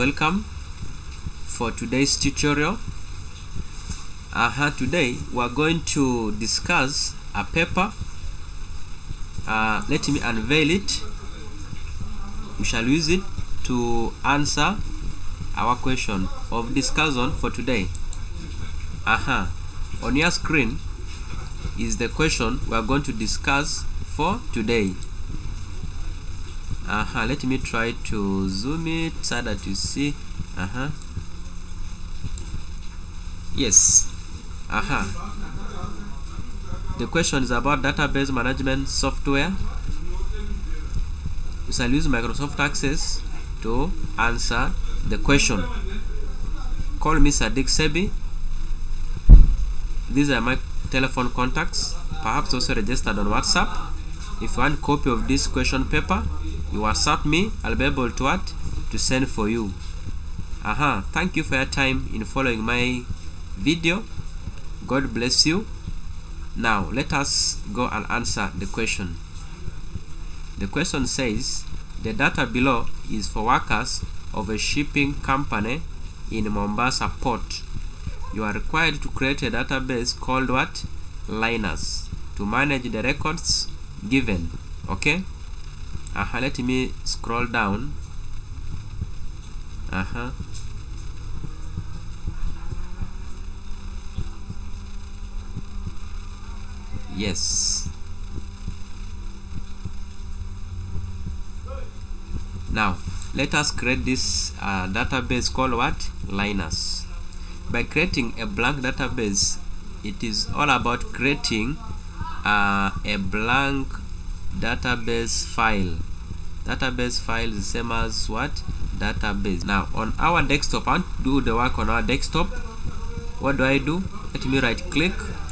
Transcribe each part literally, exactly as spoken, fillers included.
welcome for today's tutorial. Uh, today we are going to discuss a paper. Uh, let me unveil it. We shall use it to answer our question of discussion for today. Uh-huh. On your screen is the question we are going to discuss for today. Uh-huh. Let me try to zoom it so that you see. Uh-huh. Yes. Uh-huh. The question is about database management software. We shall use Microsoft Access to answer the question. Call me Sadik Sebi. These are my telephone contacts, perhaps also registered on WhatsApp. If you want a copy of this question paper, you WhatsApp me. I'll be able to what to send for you. Aha, uh-huh. Thank you for your time in following my video. God bless you. Now let us go and answer the question. The question says, the data below is for workers of a shipping company in Mombasa port. You are required to create a database called what? Liners, to manage the records given. Okay? Uh-huh. Let me scroll down. Uh-huh. Yes. Now let us create this uh, database called what? Liners. By creating a blank database, it is all about creating uh, a blank database file. Database file is the same as what? Database. Now on our desktop, I want to do the work on our desktop. What do I do? Let me right click,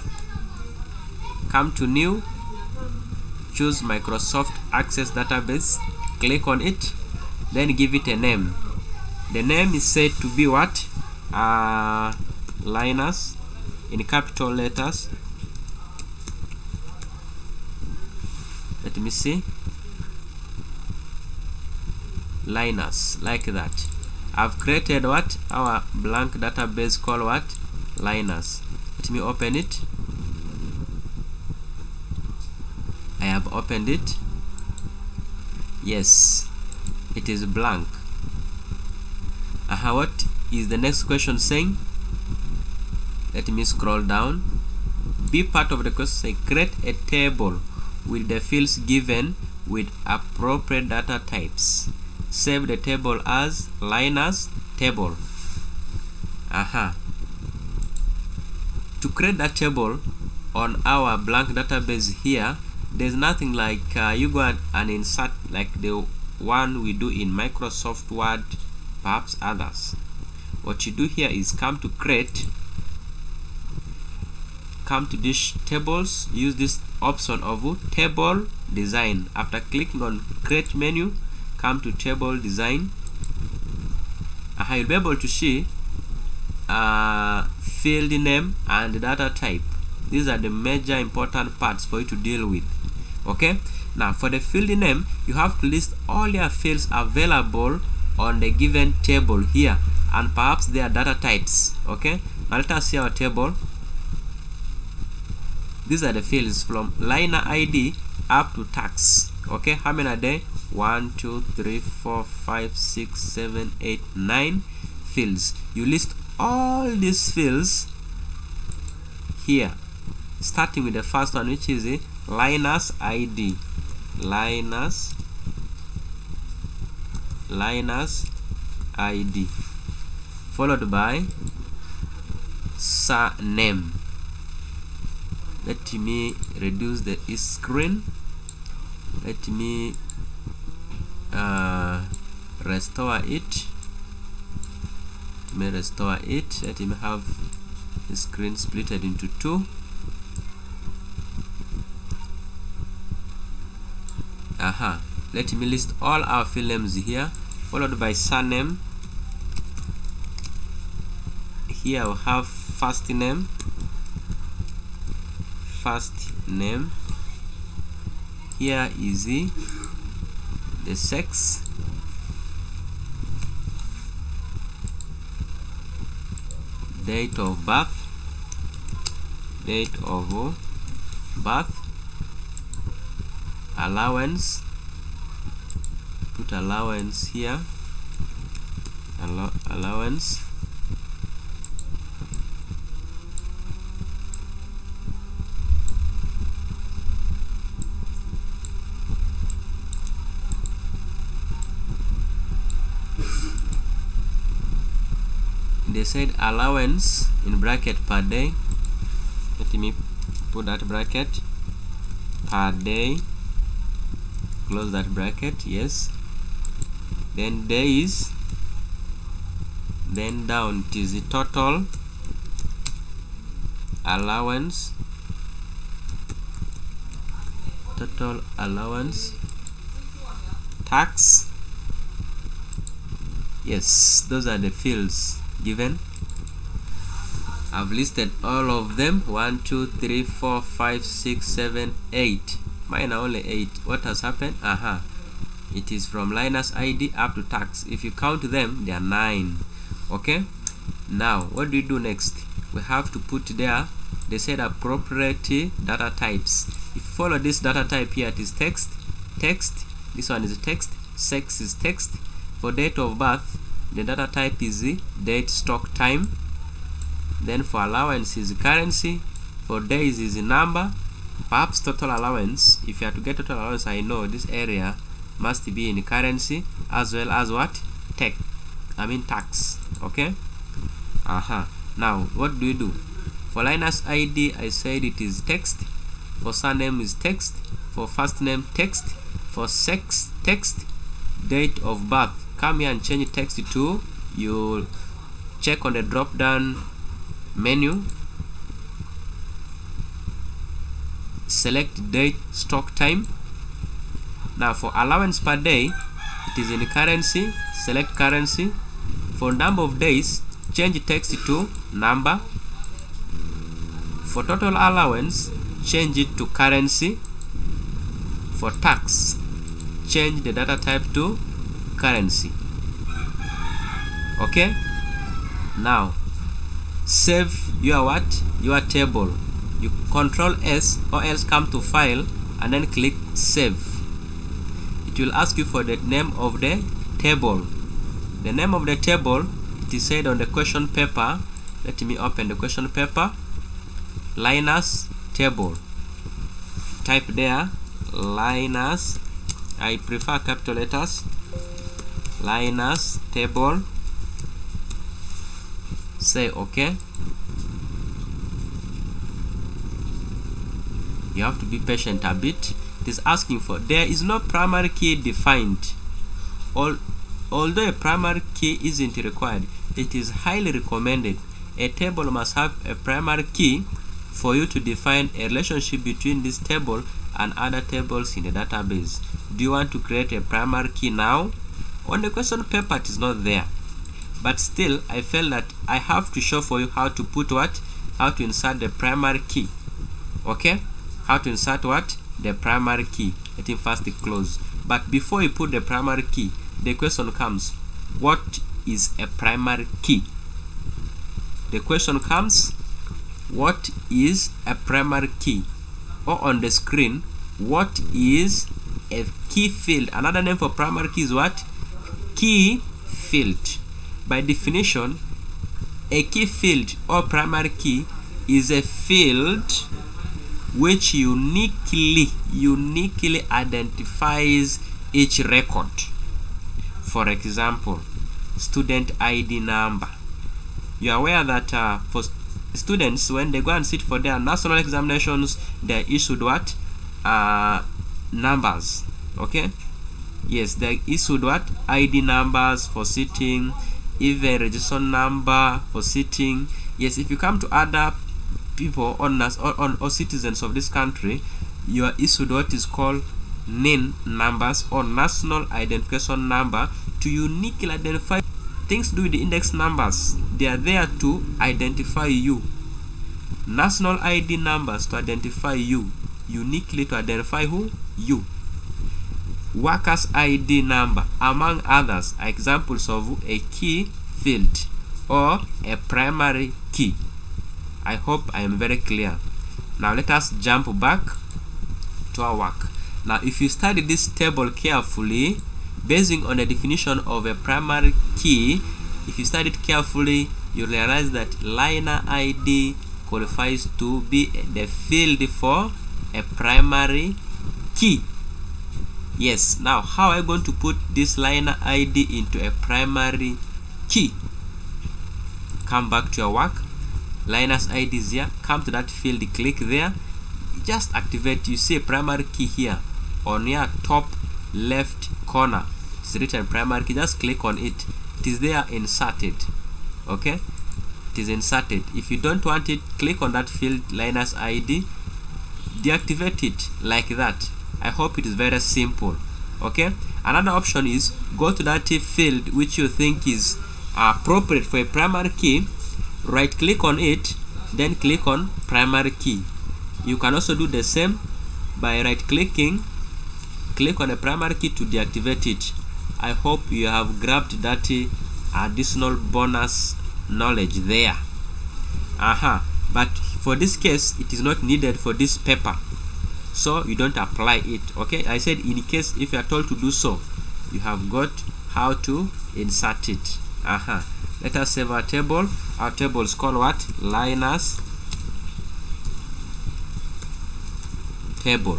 come to new, choose Microsoft Access Database, click on it, then give it a name. The name is said to be what? Uh, Liners in capital letters. Let me see. Liners, like that. I've created what? Our blank database called what? Liners. Let me open it. I have opened it. Yes, it is blank. Uh, what is the next question saying? Let me scroll down. Be part of the question. Say, create a table with the fields given with appropriate data types. Save the table as Liners table. Aha. To create that table on our blank database here, there's nothing like uh, you go and insert like the one we do in Microsoft Word, perhaps others. What you do here is come to create, come to this tables, use this option of table design. After clicking on create menu, come to table design. Uh, you'll be able to see uh, field name and data type. These are the major important parts for you to deal with. Okay, now for the field name, you have to list all your fields available on the given table here, and perhaps their data types. Okay, now let us see our table. These are the fields from liner I D up to tax. Okay, how many are there? One, two, three, four, five, six, seven, eight, nine fields. You list all these fields here, starting with the first one, which is a Liners I D. Liners Liners I D, followed by surname. Let me reduce the screen. Let me uh, restore it. Let me restore it. Let me have the screen split into two. Aha. Let me list all our field names here, followed by surname. Here we have first name, first name. Here is the, the sex, date of birth, date of birth, allowance, put allowance here, Allow allowance, they said allowance in bracket per day. Let me put that bracket, per day, close that bracket, yes. Then days, then down it is the total allowance, total allowance, tax. Yes, those are the fields given. I've listed all of them. One, two, three, four, five, six, seven, eight. Mine are only eight. What has happened? Aha. Uh-huh. It is from Linus I D up to tax. If you count them, they are nine. Okay. Now, what do we do next? We have to put there. They said appropriate data types. If you follow this data type here, it is text, text. This one is text. Sex is text. For date of birth, the data type is the date stock time. Then for allowance is currency. For days is the number. Perhaps total allowance. If you have to get total allowance, I know this area must be in currency as well as what? Tech. I mean tax. Okay. Aha. Uh-huh. Now what do we do? For Linus I D, I said it is text. For surname is text. For first name text. For sex text. Date of birth. Come here and change text to, you check on the drop down menu, select date stock time. Now for allowance per day, it is in currency, select currency. For number of days, change text to number. For total allowance, change it to currency. For tax, change the data type to currency. Okay. Now save your what? Your table. You control S or else come to file and then click save. It will ask you for the name of the table. The name of the table, it is said on the question paper. Let me open the question paper. Linus table. Type there Linus. I prefer capital letters. Linus table. Say okay. You have to be patient a bit. It is asking for, there is no primary key defined. All, although a primary key isn't required, it is highly recommended. A table must have a primary key for you to define a relationship between this table and other tables in the database. Do you want to create a primary key now? On the question paper it is not there, but still I felt that I have to show for you how to put what, how to insert the primary key. Okay, how to insert what, the primary key. Let me first close. But before you put the primary key, the question comes, what is a primary key? The question comes, what is a primary key? Or on the screen, what is a key field? Another name for primary key is what? Key field. By definition, a key field or primary key is a field which uniquely uniquely identifies each record. For example, student I D number. You are aware that uh, for students, when they go and sit for their national examinations, they are issued what? Uh, numbers. Okay. Yes, they issued what? I D numbers for sitting, even registration number for sitting. Yes, if you come to other people on us or on or citizens of this country, you are issued what is called N I N numbers or national identification number to uniquely identify things to do with the index numbers. They are there to identify you. National I D numbers to identify you, uniquely to identify who? You. Workers I D number, among others, are examples of a key field or a primary key. I hope I am very clear. Now let us jump back to our work. Now if you study this table carefully, basing on the definition of a primary key, if you study it carefully, you realize that liner I D qualifies to be the field for a primary key. Yes, now how are I going to put this liner I D into a primary key? Come back to your work. Liner's I D is here. Come to that field, click there. Just activate. You see a primary key here on your top left corner. It's written primary key. Just click on it. It is there inserted. Okay, it is inserted. If you don't want it, click on that field, liner's I D, deactivate it like that. I hope it is very simple. Okay, another option is go to that field which you think is appropriate for a primary key, right click on it, then click on primary key. You can also do the same by right clicking, click on a primary key to deactivate it. I hope you have grabbed that additional bonus knowledge there. Aha, but for this case it is not needed for this paper, so you don't apply it. Okay, I said in case if you are told to do so, you have got how to insert it. Aha, let us save our table. Our table is called what? Liners table.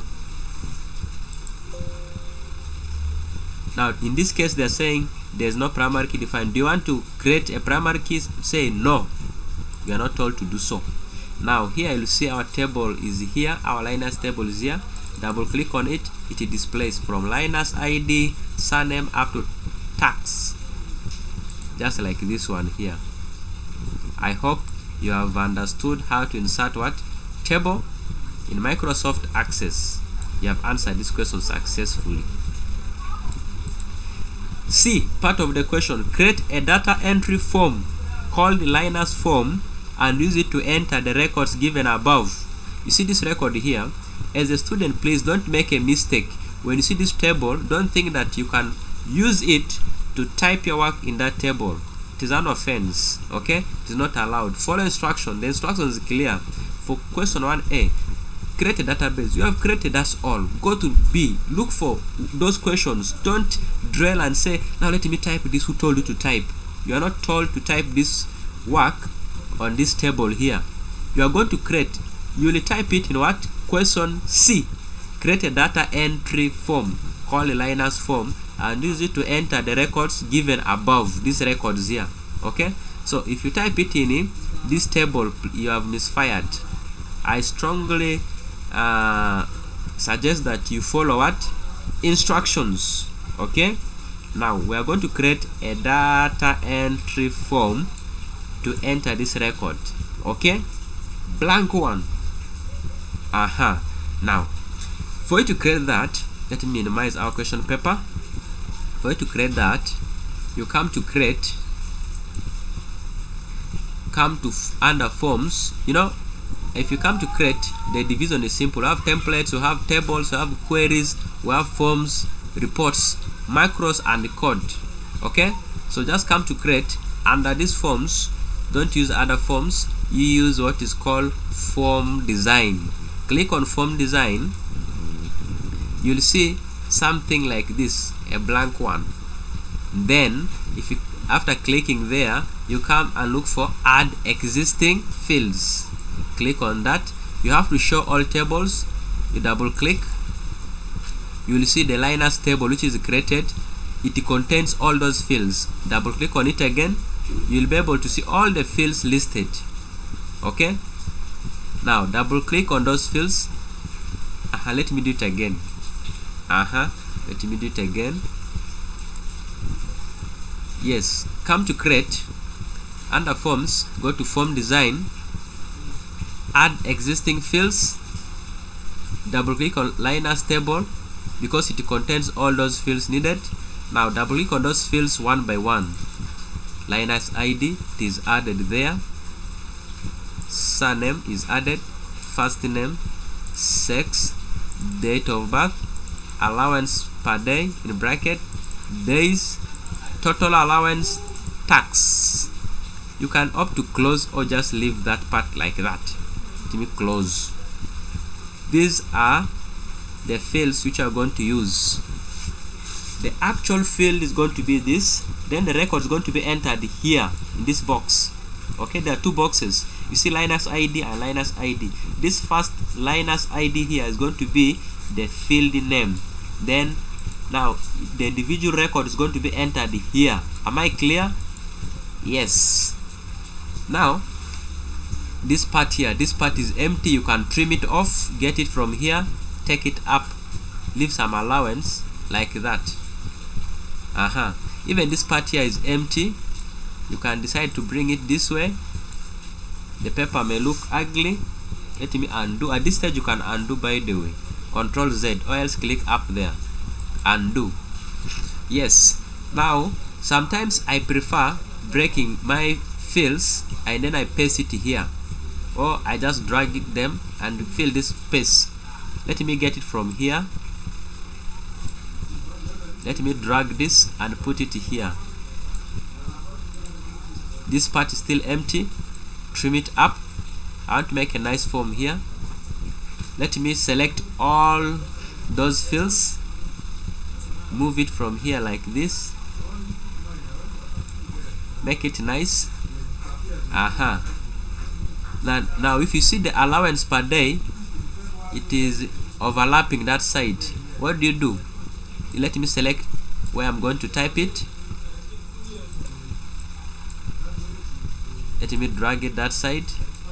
Now in this case they are saying there's no primary key defined. Do you want to create a primary key? Say no, you are not told to do so. Now here you'll see our table is here, our liners table is here. Double click on it, it displays from liners I D, surname up to tax, just like this one here. I hope you have understood how to insert what? Table in Microsoft Access. You have answered this question successfully. C, part of the question, create a data entry form called liners form and use it to enter the records given above. You see this record here. As a student, please don't make a mistake. When you see this table, don't think that you can use it to type your work in that table. It is an offense. Okay, it is not allowed. Follow instruction. The instruction is clear. For question one A, create a database. You have created, that's all. Go to B, look for those questions. Don't drill and say, now let me type this. Who told you to type? You are not told to type this work on this table here. You are going to create, you will type it in what? Question C. Create a data entry form called a liners form and use it to enter the records given above, these records here. Okay, so if you type it in this table, you have misfired. I strongly uh, suggest that you follow what? Instructions. Okay, now we are going to create a data entry form to enter this record. Okay, blank one. Aha, now for you to create that, let me minimize our question paper. For you to create that, you come to create, come to under forms. You know, if you come to create, the division is simple. We have templates, we have tables, we have queries, we have forms, reports, macros, and code. Okay, so just come to create. Under these forms, don't use other forms, you use what is called form design. Click on form design, you'll see something like this, a blank one. Then if you, after clicking there, you come and look for add existing fields. Click on that. You have to show all tables. You double click, you will see the liners table which is created. It contains all those fields. Double click on it again, you will be able to see all the fields listed. Okay, now double click on those fields. Uh-huh, let me do it again. Uh-huh, let me do it again. Yes, come to create. Under forms, go to form design, add existing fields, double click on liners table because it contains all those fields needed. Now double click on those fields one by one. Liners I D, it is added there. Surname is added. First name, sex, date of birth, allowance per day in bracket, days, total allowance, tax. You can opt to close or just leave that part like that. Let me close. These are the fields which are going to use. The actual field is going to be this, then the record is going to be entered here in this box. Okay, there are two boxes. You see Linus I D and Linus I D. This first Linus I D here is going to be the field name. Then now the individual record is going to be entered here. Am I clear? Yes. Now this part here, this part is empty. You can trim it off, get it from here, take it up, leave some allowance like that. Uh-huh. Even this part here is empty. You can decide to bring it this way. The paper may look ugly. Let me undo. At this stage you can undo, by the way. Control Z or else click up there. Undo. Yes. Now sometimes I prefer breaking my fields and then I paste it here, or I just drag them and fill this space. Let me get it from here. Let me drag this and put it here. This part is still empty. Trim it up. I want to make a nice form here. Let me select all those fields, move it from here like this, make it nice. Aha. Now, now if you see the allowance per day, it is overlapping that side. What do you do? You let me select where I'm going to type it. Let me drag it that side,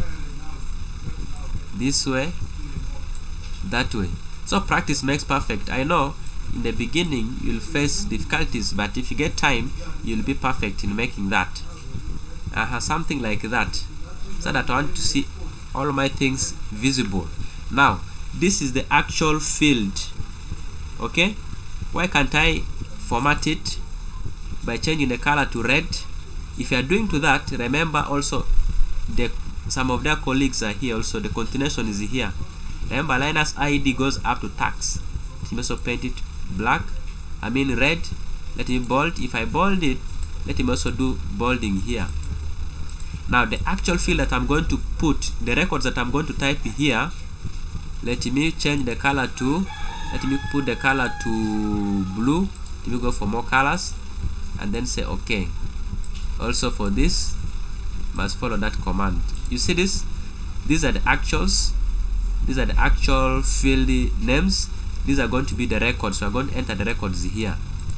this way, that way. So practice makes perfect. I know in the beginning you'll face difficulties, but if you get time, you'll be perfect in making that. Uh, something like that, so that I want to see all my things visible. Now this is the actual field. Okay, why can't I format it by changing the color to red? If you are doing to that, remember also the some of their colleagues are here also. The continuation is here. Remember, Linus I D goes up to tax. Let me also paint it black. I mean red. Let me bold. If I bold it, let me also do bolding here. Now the actual field that I'm going to put, the records that I'm going to type here, let me change the color to, let me put the color to blue. Let me go for more colors and then say okay. Also for this, must follow that command. You see this? These are the actuals. These are the actual field names. These are going to be the records. So I'm going to enter the records here.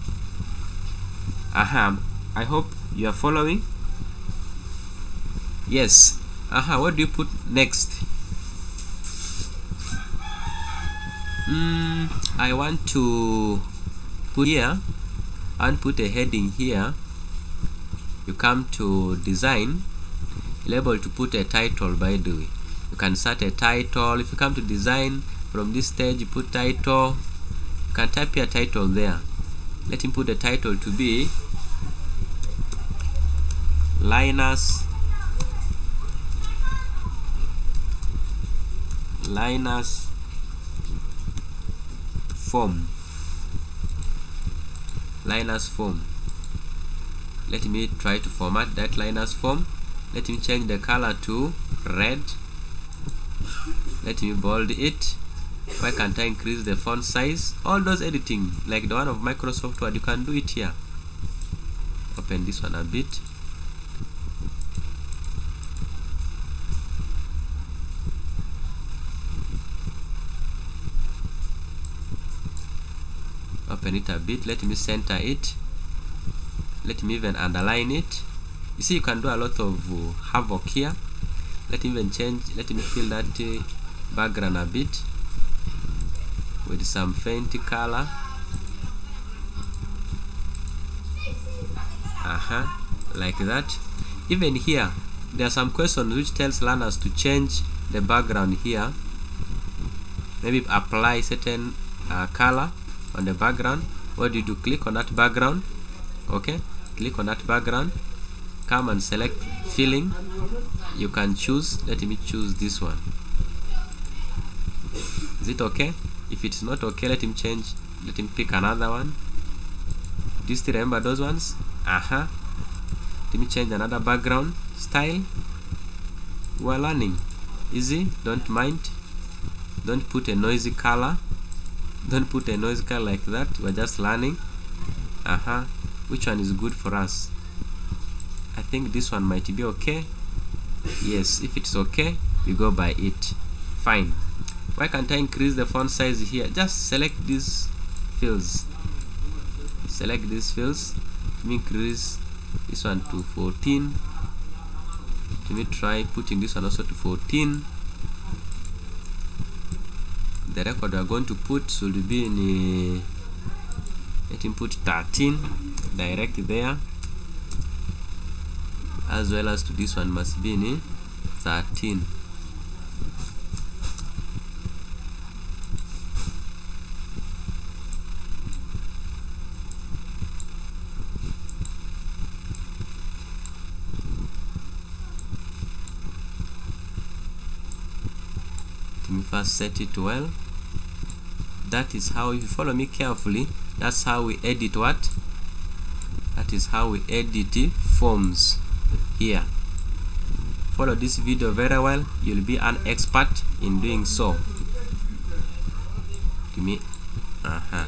Aha. I hope you are following. Yes. Aha. What do you put next? Mm, I want to put here. I want to put a heading here. You come to design, you're able to put a title, by the way. You can set a title. If you come to design, from this stage you put title. You can type your title there. Let him put the title to be Linus Linus form. Linus form. Let me try to format that Linus form. Let me change the color to red. Let me bold it. Why can't I increase the font size? All those editing, like the one of Microsoft Word, you can do it here. Open this one a bit. Open it a bit. Let me center it. Let me even underline it. You see, you can do a lot of uh, havoc here. Let me even change. Let me fill that uh, background a bit with some faint color. Uh-huh, like that. Even here, there are some questions which tells learners to change the background here. Maybe apply certain uh, color on the background. What do you do? Click on that background. Okay, click on that background, come and select filling. You can choose. Let me choose this one. Is it okay? If it's not okay, let him change. Let him pick another one. Do you still remember those ones? Aha. Uh-huh. Let me change another background style. We are learning. Easy, don't mind. Don't put a noisy color. Don't put a noisy color like that. We're just learning. Uh-huh. Which one is good for us? I think this one might be okay. Yes, if it's okay, we go by it. Fine. Why can't I increase the font size here? Just select these fields. Select these fields. Let me increase this one to fourteen. Let me try putting this one also to fourteen. The record we are going to put should be in a, let him put thirteen direct there, as well as to this one must be in a thirteen. Let me first set it well. That is how, if you follow me carefully, that's how we edit what? That is how we edit forms here. Follow this video very well, you'll be an expert in doing so. To me, uh-huh.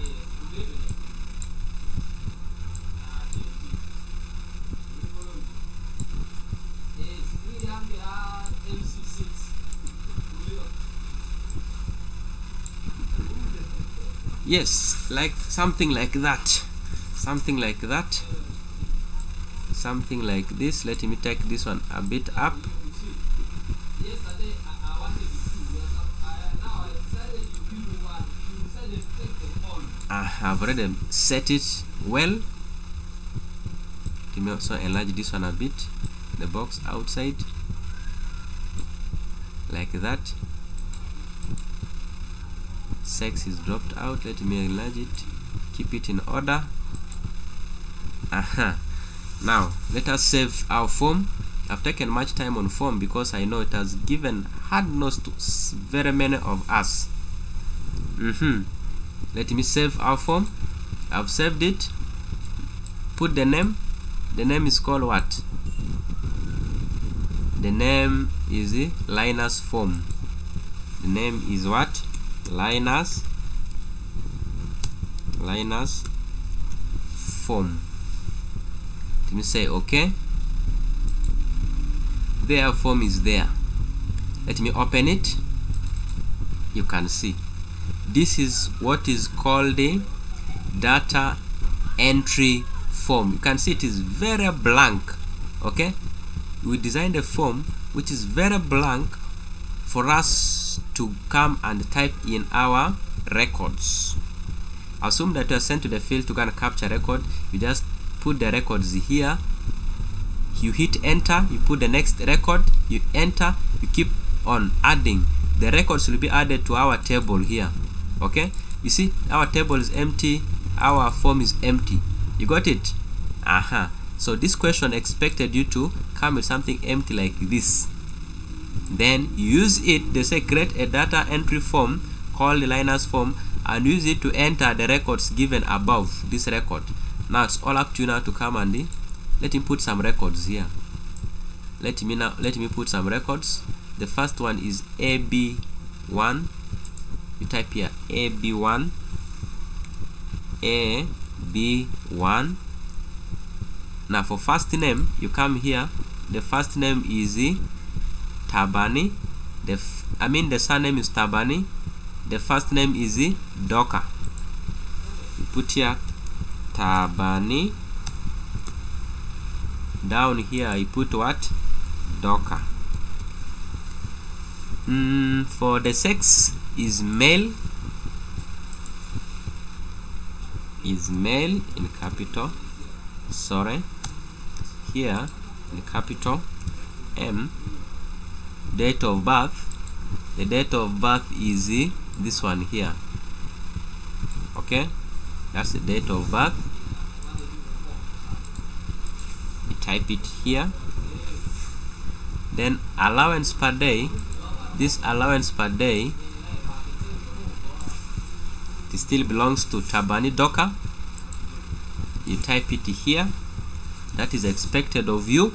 Yes, like something like that. Something like that. Something like this. Let me take this one a bit up. I have already set it well. Let me also enlarge this one a bit. The box outside. Like that. Sex is dropped out. Let me enlarge it, keep it in order. Aha. Now let us save our form. I've taken much time on form because I know it has given hard nose to very many of us. Mm-hmm. Let me save our form. I've saved it. Put the name. The name is called what? The name is the Linus form. The name is what? Linus Linus form. Let me say okay. Their form is there. Let me open it. You can see this is what is called a data entry form. You can see it is very blank. Okay, we designed a form which is very blank for us to come and type in our records. Assume that you are sent to the field to go and capture record. You just put the records here, you hit enter, you put the next record, you enter, you keep on adding. The records will be added to our table here. Okay, you see our table is empty, our form is empty. You got it? Aha. So this question expected you to come with something empty like this. Then use it. They say create a data entry form called the Linus form and use it to enter the records given above this record. Now it's all up to you now to come and let me put some records here. Let me now let me put some records. The first one is A B one. You type here A B one, A B one. Now for first name, you come here. The first name is Tabani. The f I mean the surname is Tabani. The first name is Doka. You put here Tabani. Down here you put what? Doka. Mm, for the sex is male. Is male in capital. Sorry. Here in capital M. Date of birth. The date of birth is this one here. Okay, that's the date of birth. You type it here. Then allowance per day. This allowance per day, it still belongs to Tabani Doka. You type it here. that is expected of you.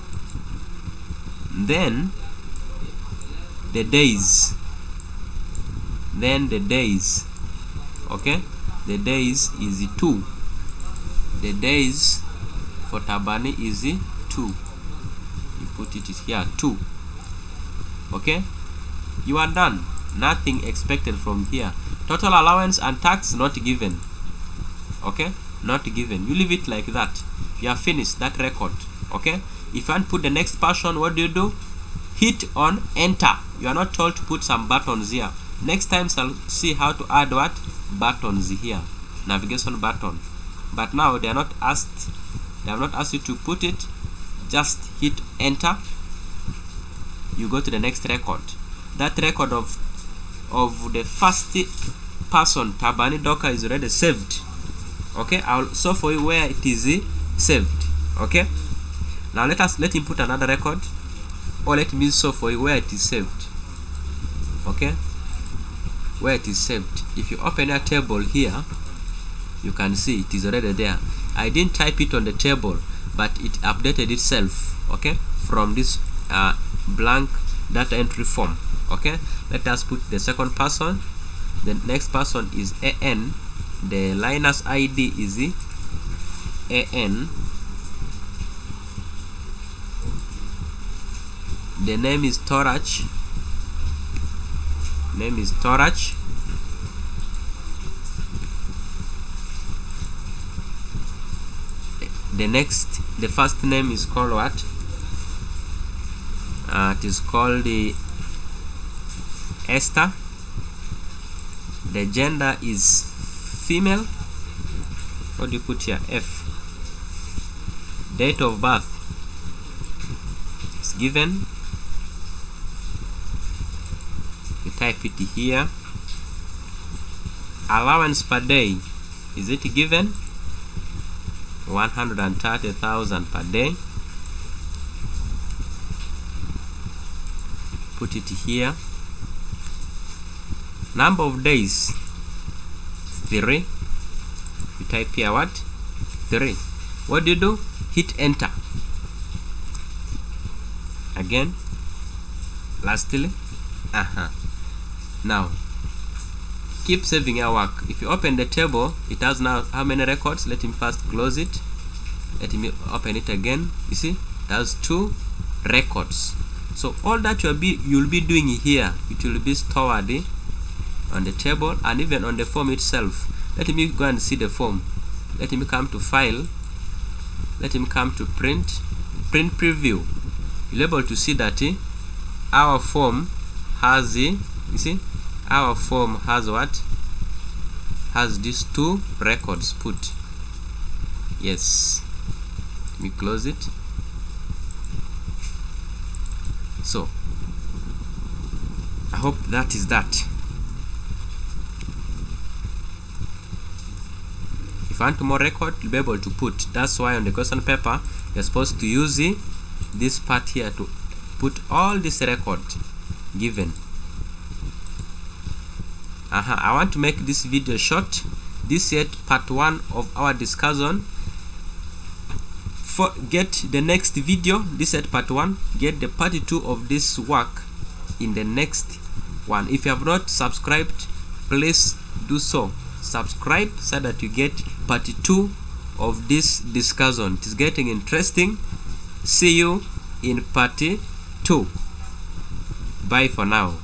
Then the days, then the days, okay, the days is two. The days for Tabani is two. You put it here, two. Okay, you are done. Nothing expected from here. Total allowance and tax not given. Okay, not given. You leave it like that. You have finished that record. Okay, if you want to put the next person, what do you do? Hit on enter. You are not told to put some buttons here. Next time I'll see how to add what? Buttons here. Navigation button. But now they are not asked, they have not asked you to put it. Just hit enter. You go to the next record. That record of of the first person Tabani Docker is already saved. Okay, I'll show for you where it is saved. Okay, now let us let him put another record, or let me show for you where it is saved. Okay, where it is saved. If you open a table here, you can see it is already there. I didn't type it on the table, but it updated itself. Okay, from this uh, blank data entry form. Okay, let us put the second person. The next person is A N. The Linus I D is A N. The name is Torach. Name is Torach. The next, the first name is called what? Uh, it is called the Esther. The gender is female. What do you put here? F. Date of birth is given. You type it here. Allowance per day, is it given? one hundred thirty thousand per day. Put it here. Number of days, three. You type here what? Three. What do you do? Hit enter. Again. Lastly. Uh-huh. Now, keep saving your work. If you open the table, it has now how many records? Let him first close it. Let him open it again. You see, it has two records. So all that you'll be you'll be doing here, it will be stored on the table and even on the form itself. Let me go and see the form. Let him come to file. Let him come to print. Print preview. You'll be able to see that eh, our form has eh, you see, our form has what? Has these two records put. Yes. Let me close it. So I hope that is that. If you want more record, you'll be able to put. That's why on the question paper you're supposed to use it, this part here to put all this record given. Uh-huh. I want to make this video short. This yet part one of our discussion. For get the next video, this yet part one. Get the part two of this work in the next one. If you have not subscribed, please do so. Subscribe so that you get part two of this discussion. It is getting interesting. See you in part two. Bye for now.